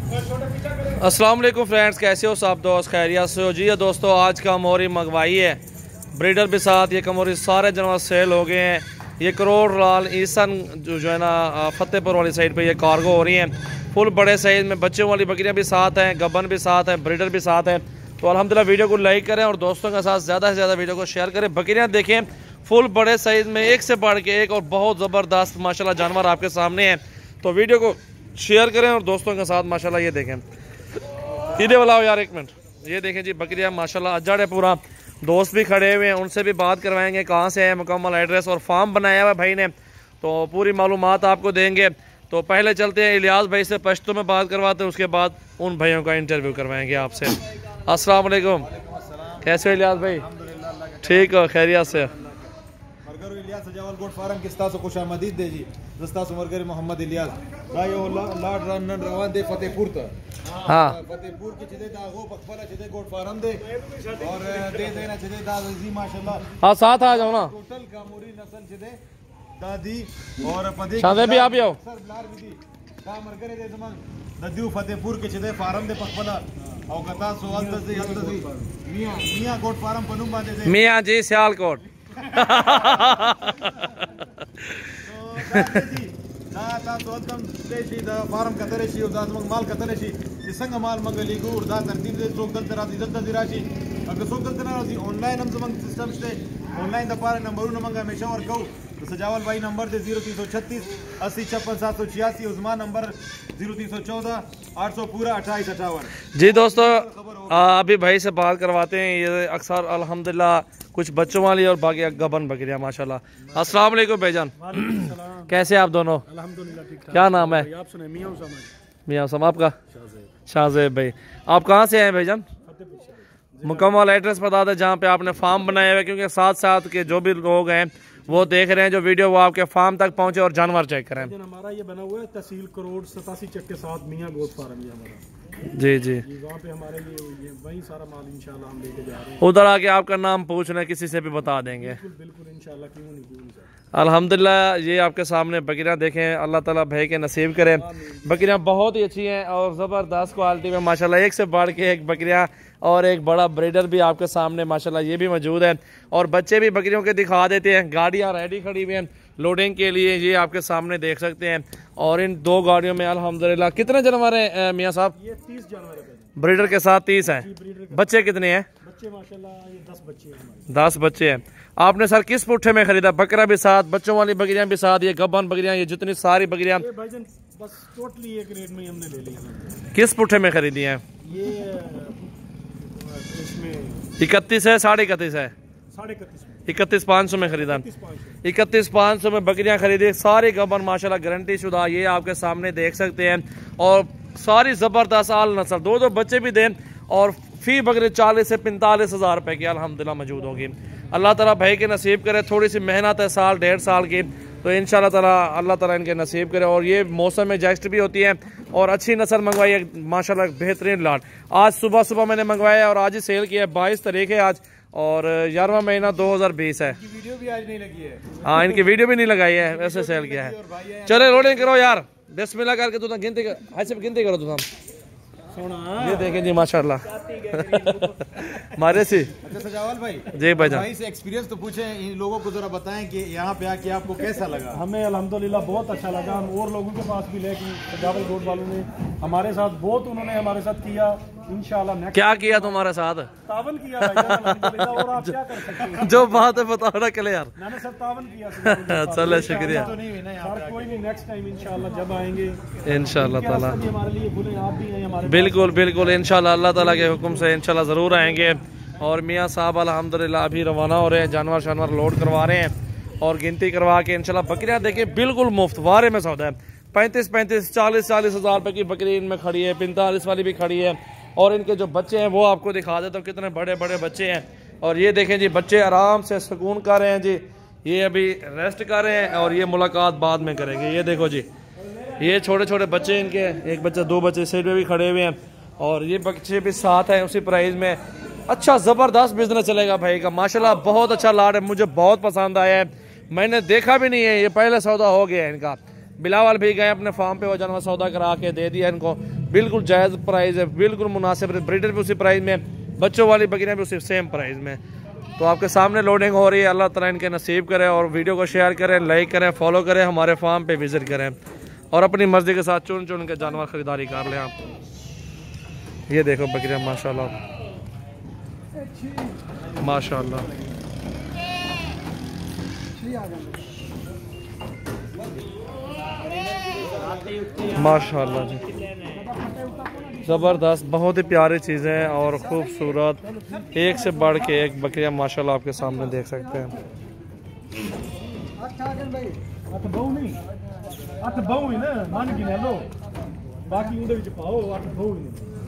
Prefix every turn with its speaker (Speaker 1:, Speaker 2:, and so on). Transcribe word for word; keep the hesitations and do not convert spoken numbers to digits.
Speaker 1: अस्सलाम वालेकुम फ्रेंड्स, कैसे हो सब दोस्त? खैरियत से हो? जी दोस्तों, आज का कमोरी मंगवाई है ब्रीडर के साथ। ये कमोरी सारे जानवर सेल हो गए हैं। ये करोड़ लाल ईसन जो जो है ना फतेहपुर वाली साइड पे ये कार्गो हो रही हैं। फुल बड़े साइज़ में बच्चों वाली बकरियां भी साथ हैं, गबन भी साथ हैं, ब्रीडर भी साथ हैं। तो अल्हम्दुलिल्लाह वीडियो को लाइक करें और दोस्तों के साथ ज़्यादा से ज़्यादा वीडियो को शेयर करें। बकरियां देखें फुल बड़े साइज़ में, एक से बढ़ के एक, और बहुत ज़बरदस्त माशाल्लाह जानवर आपके सामने हैं। तो वीडियो को शेयर करें और दोस्तों के साथ माशाल्लाह ये देखें। सीधे वाला हो यार, एक मिनट। ये देखें जी बकरियां माशाल्लाह अजड़ है पूरा। दोस्त भी खड़े हुए हैं, उनसे भी बात करवाएंगे कहाँ से है, मुकम्मल एड्रेस और फार्म बनाया हुआ भाई ने, तो पूरी मालूमात आपको देंगे। तो पहले चलते हैं इलियास भाई से, पश्तो में बात करवाते हैं, उसके बाद उन भाइयों का इंटरव्यू करवाएंगे आपसे। अस्सलाम वालेकुम, कैसे हो इलियास भाई? ठीक हो, खैरियत से?
Speaker 2: इलियास सजावल गोट फार्म किस्ता से खुशामदीद दे जी दस्ता सुमरगर मोहम्मद इलियास रायो लाड रन रवान दे फतेहपुर तक। हां फतेहपुर के चले दागो पखफला चले गोट फार्म दे और दे देना चले दादी माशाल्लाह।
Speaker 1: हां साथ आ जाओ ना।
Speaker 2: टोटल कामोरी नस्ल चले दादी और पदे
Speaker 1: शादे भी आप आओ
Speaker 2: सर ब्लार विधि का मरगर दे जमान ददू फतेहपुर के चले फार्म दे पखफला और कता सोल दे हल्दी मियां मियां गोट फार्म पनुम बांधे दे
Speaker 1: मियां जी सियालकोट
Speaker 2: फार्म कतरेशी और मग माल कतरेशी संग माल मंगली गुर दा तरतीब दे सोक दल तराजी दल दल राशि अगर सोक दल तराजी ऑनलाइन हम समंग सिस्टम से ऑनलाइन द पारे नंबर न मंगा हमेशा और कहू तो सजावल भाई नंबर दे जीरो तीन सौ छत्तीस अस्सी छप्पन सात सौ छियासी, उस्मान नंबर जीरो तीन सौ चौदह आठ सौ पूरा अट्ठाईस अट्ठावन।
Speaker 1: जी दोस्तों, अभी भाई से बात करवाते हैं। ये अक्सर अल्हम्दुलिल्लाह कुछ बच्चों वाली और बाकी गबन बकरियां माशाल्लाह। अस्सलाम वालेकुम भाईजान, कैसे आप दोनों?
Speaker 2: अल्हम्दुलिल्लाह ठीक ठाक।
Speaker 1: क्या नाम है?
Speaker 2: आप सुने मियां उसामा।
Speaker 1: मियां उसामा, आपका? शाहजेब भाई। आप कहाँ से हैं भाईजान? मुकम्मल एड्रेस बता दें जहाँ पे आपने फार्म बनाया हुआ है, क्योंकि साथ साथ के जो भी लोग हैं वो देख रहे हैं जो वीडियो, वो आपके फार्म तक पहुंचे और जानवर चेक करें।
Speaker 2: हमारा ये बना हुआ है तहसील करोड़ सतासी चक के साथ मियां गोट फार्म ये हमारा।
Speaker 1: जी जी,
Speaker 2: वहाँ पे हमारे ये, ये वही सारा माल इंशाल्लाह हम लेके जा रहे हैं।
Speaker 1: उधर आके आपका नाम पूछ लें, किसी से भी बता देंगे।
Speaker 2: बिल्कुल बिल्कुल इंशाल्लाह, क्यों नहीं क्यों नहीं।
Speaker 1: अल्हम्दुलिल्लाह ये आपके सामने बकरियां देखें, अल्लाह ताला भाई के नसीब करें। बकरियां बहुत ही अच्छी हैं और ज़बरदस्त क्वालिटी में माशाल्लाह, एक से बढ़ के एक बकरियां, और एक बड़ा ब्रीडर भी आपके सामने माशाल्लाह ये भी मौजूद है। और बच्चे भी बकरियों के दिखा देते हैं। गाड़ियां रेडी खड़ी हुई हैं लोडिंग के लिए, ये आपके सामने देख सकते हैं। और इन दो गाड़ियों में अल्हम्दुलिल्लाह कितने जानवर हैं मियाँ साहब?
Speaker 2: ये तीस जानवर है
Speaker 1: ब्रीडर के साथ। तीस हैं। बच्चे कितने हैं?
Speaker 2: बच्चे माशाल्लाह ये दस बच्चे हैं।
Speaker 1: दस बच्चे हैं। आपने सर किस पुट्ठे में खरीदा? बकरा भी साथ, बच्चों वाली बकरियां भी साथ, ये गब्बन बकरियां, ये जितनी सारी बकरियां
Speaker 2: बस टोटली एक रेट में हमने ले लिया।
Speaker 1: किस पुट्ठे में खरीदी हैं?
Speaker 2: ये इसमें
Speaker 1: इकतीस है, साढ़े इकतीस है,
Speaker 2: साढ़े इकतीस
Speaker 1: इकतीस पाँच सौ में खरीदा। इकतीस पाँच सौ में बकरियां खरीदी, सारी गब्बन माशाल्लाह गारंटी शुदा, ये आपके सामने देख सकते हैं। और सारी जबरदस्त आल नस्ल, दो दो बच्चे भी दें, और फी बकरे चालीस से पैंतालीस हजार रुपए की अल्हम्दुलिल्लाह मौजूद होगी। अल्लाह ताला भाई के नसीब करे। थोड़ी सी मेहनत है साल डेढ़ साल की, तो इंशाल्लाह ताला अल्लाह ताला इनके नसीब करे। और ये मौसम में एडजस्ट भी होती है और अच्छी नस्ल मंगवाई है माशाल्लाह, बेहतरीन लाट। आज सुबह सुबह मैंने मंगवाया और आज ही सेल किया है। बाईस तारीख है आज और ग्यारहवां महीना दो हजार बीस है।
Speaker 2: वीडियो भी आज नहीं लगी है।
Speaker 1: हाँ, इनकी वीडियो भी नहीं लगाई है, वैसे सेल किया है। चले रोडिंग करो यार, बिस्मिल्लाह करके तू गिनती कर, ऐसे गिनती करो तुम। ये देखें जी माशाल्लाह मारे सी।
Speaker 2: अच्छा सजावल भाई
Speaker 1: जी भाईजान,
Speaker 2: भाई से एक्सपीरियंस तो पूछे, इन लोगों को जरा बताएं कि यहाँ पे आके आपको कैसा लगा? हमें अल्हम्दुलिल्लाह बहुत अच्छा लगा। हम और लोगों के पास भी लेके सजावल गोट वालों ने हमारे साथ बहुत उन्होंने हमारे साथ किया। इंशाल्लाह
Speaker 1: क्या किया तुम्हारे साथ?
Speaker 2: तावन किया भाईजान, और आप क्या कर सकते हैं?
Speaker 1: जो बात है बताओ ना कले यार।
Speaker 2: मैंने सब तावन किया।
Speaker 1: चलो शुक्रिया।
Speaker 2: तो नहीं हुई यार, कोई नहीं, नेक्स्ट टाइम इंशाल्लाह जब आएंगे
Speaker 1: इंशाल्लाह ताला
Speaker 2: हमारे लिए बोले आप भी हैं हमारे।
Speaker 1: बिल्कुल बिल्कुल इंशाल्लाह अल्लाह ताला के हुक्म से इंशाल्लाह ज़रूर आएंगे। और मियाँ साहब अल्हम्दुलिल्लाह अभी रवाना हो रहे हैं, जानवर शानवर लोड करवा रहे हैं और गिनती करवा के इंशाल्लाह बकरियाँ देखें बिल्कुल मुफ्त वारे में सौदा है। पैंतीस पैंतीस चालीस चालीस हज़ार रुपये की बकरी इनमें खड़ी है, पैंतालीस वाली भी खड़ी है। और इनके जो बच्चे हैं वो आपको दिखा देता हूँ, कितने बड़े बड़े बच्चे हैं। और ये देखें जी बच्चे आराम से सुकून कर रहे हैं जी, ये अभी रेस्ट कर रहे हैं और ये मुलाकात बाद में करेंगे। ये देखो जी, ये छोटे छोटे बच्चे इनके, एक बच्चा दो बच्चे साइड में भी खड़े हुए हैं और ये बच्चे भी साथ हैं उसी प्राइस में। अच्छा ज़बरदस्त बिजनेस चलेगा भाई का माशाल्लाह, बहुत अच्छा लाट है, मुझे बहुत पसंद आया है। मैंने देखा भी नहीं है, ये पहले सौदा हो गया है इनका। बिलावल भी गए अपने फार्म पे, वो जानवर सौदा करा के दे दिया इनको। बिल्कुल जायज़ प्राइस है, बिल्कुल मुनासिब है। ब्रीडर भी उसी प्राइस में, बच्चों वाली बकरियाँ भी उसी सेम प्राइस में। तो आपके सामने लोडिंग हो रही है। अल्लाह ताला इनके नसीब करे। और वीडियो को शेयर करें, लाइक करें, फॉलो करें, हमारे फार्म पे विज़िट करें और अपनी मर्ज़ी के साथ चुन चुन के जानवर ख़रीदारी कर लें आप। ये देखो बकरियाँ माशाल्लाह माशाल्लाह। माशाल्लाह जी, ज़बरदस्त, बहुत ही प्यारी चीज़ें और ख़ूबसूरत, एक से बढ़ के एक बकरियाँ माशाल्लाह आपके सामने देख सकते हैं।
Speaker 2: बाकी